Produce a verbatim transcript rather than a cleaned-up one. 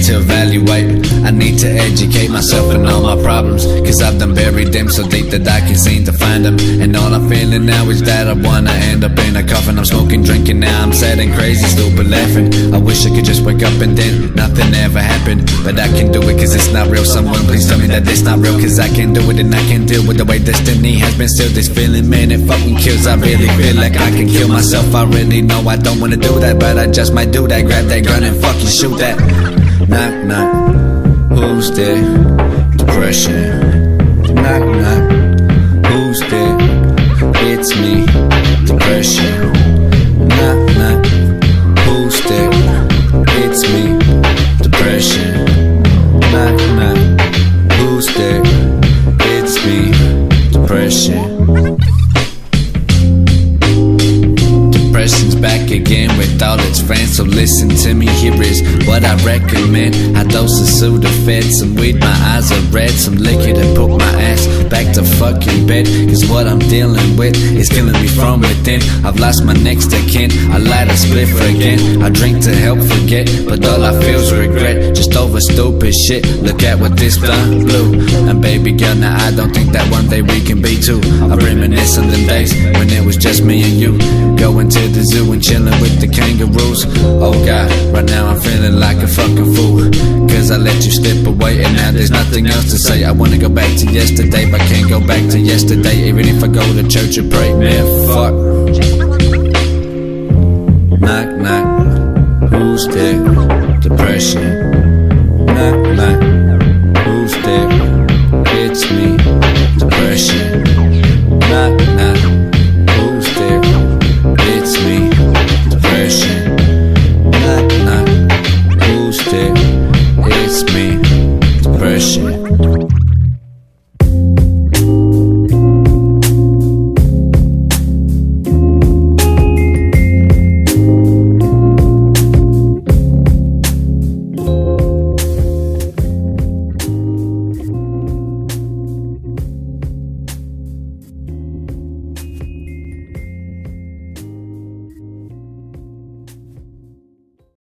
to evaluate, I need to educate myself and all my problems, cause I've done buried them so deep that I can't seem to find them. And all I'm feeling now is that I wanna end up in a coffin. I'm smoking, drinking, now I'm sad and crazy, stupid laughing. I wish I could just wake up and then nothing ever happened, but I can do it cause it's not real. Someone please tell me that it's not real, cause I can't do it and I can't deal with the way destiny has been sealed. This feeling, man, it fucking kills. I really feel like I can kill myself. I really know I don't wanna do that, but I just might do that. Grab that gun and fucking shoot that. Knock, knock, who's there? Depression. Knock, knock, who's there? It's me. Depression. Knock, knock, who's there? It's me. Depression. Knock, knock, who's there? It's me. Depression. Depression's back again with all its friends, so listen to me, here is what I recommend. I dose of Sudafed, some weed, my eyes are red, some liquor to put my ass back to fucking bed, cause what I'm dealing with is killing me from within. I've lost my next of kin, I light a spliff again, I drink to help forget, but all I feel's regret, just over stupid shit. Look at what this done blew, and baby girl, now I don't think that one day we can be two. I reminisce on them days when it was just me and you, going to the zoo and chilling with the kangaroos. Oh God, right now I'm feeling like a fucking fool, cause I let you slip away and now there's nothing else to say. I wanna go back to yesterday, but can't go back to yesterday, even if I go to church and pray. Man, fuck. Knock, knock, who's there? Depression. Knock, knock, who's there? It's me. Depression. Knock, knock, who's there? It's me. Depression. Knock, knock, who's there? It's me. Depression.